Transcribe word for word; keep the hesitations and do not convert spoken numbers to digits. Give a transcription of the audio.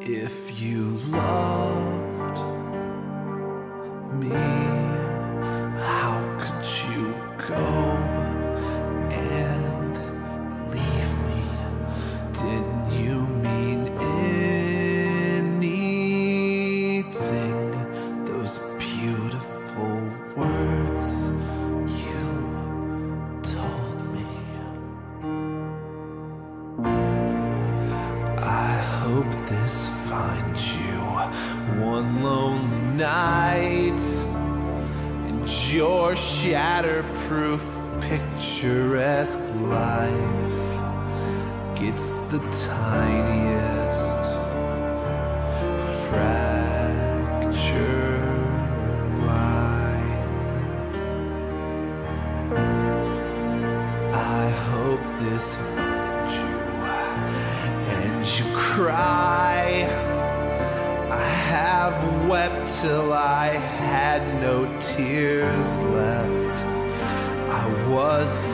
If you loved me, how could you go and leave me? Didn't you mean anything? Those beautiful words you told me. I hope this finds you one lonely night, and your shatterproof, picturesque life gets the tiniest fracture line. I hope this finds you and you cry. I have wept till I had no tears left. I was